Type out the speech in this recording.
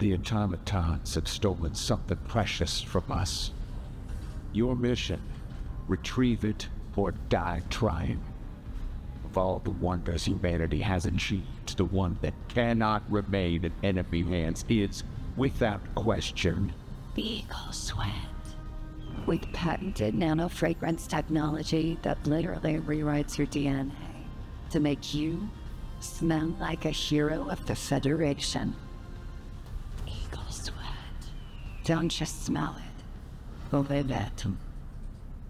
The automatons have stolen something precious from us. Your mission, retrieve it or die trying. Of all the wonders humanity has achieved, the one that cannot remain in enemy hands is, without question, Eagle Sweat. With patented nanofragrance technology that literally rewrites your DNA to make you smell like a hero of the Federation. Eagle Sweat. Don't just smell it, live it.